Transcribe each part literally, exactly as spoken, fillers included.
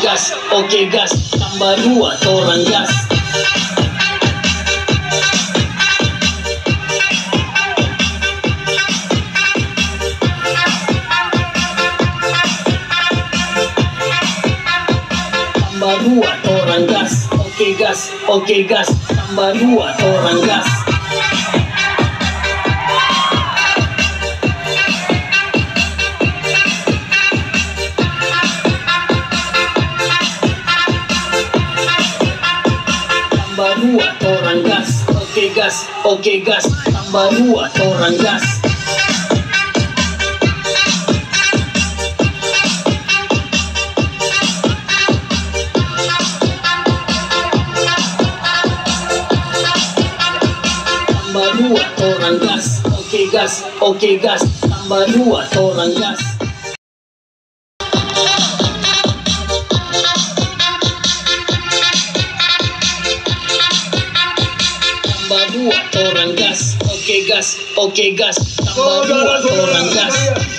gas, oke gas, tambah dua torang gas. Tambah dua torang gas, oke gas, oke gas, tambah dua torang gas. Tambah dua torang gas, oke gas, oke gas, tambah dua torang gas. Tambah dua torang gas, oke gas, oke gas, tambah dua torang gas. Tambah dua torang gas, oke gas, oke gas, tambah dua torang gas.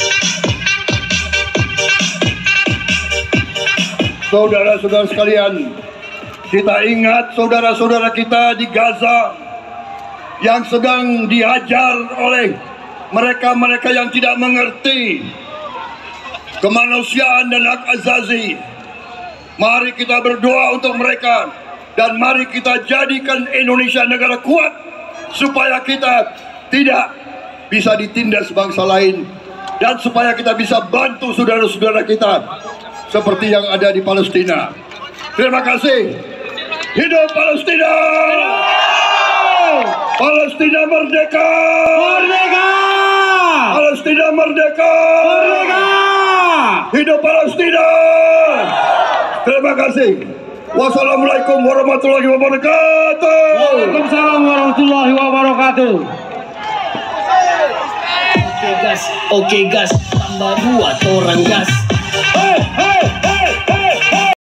Saudara-saudara sekalian, kita ingat saudara-saudara kita di Gaza yang sedang dihajar oleh mereka-mereka yang tidak mengerti kemanusiaan dan hak asasi. Mari kita berdoa untuk mereka dan mari kita jadikan Indonesia negara kuat supaya kita tidak bisa ditindas bangsa lain dan supaya kita bisa bantu saudara-saudara kita seperti yang ada di Palestina. Terima kasih. Hidup Palestina! Palestina merdeka! Merdeka! Palestina merdeka! Merdeka! Hidup Palestina! Terima kasih. Wassalamualaikum warahmatullahi wabarakatuh. Waalaikumsalam warahmatullahi wabarakatuh. Oke gas, oke gas, tambah dua torang gas.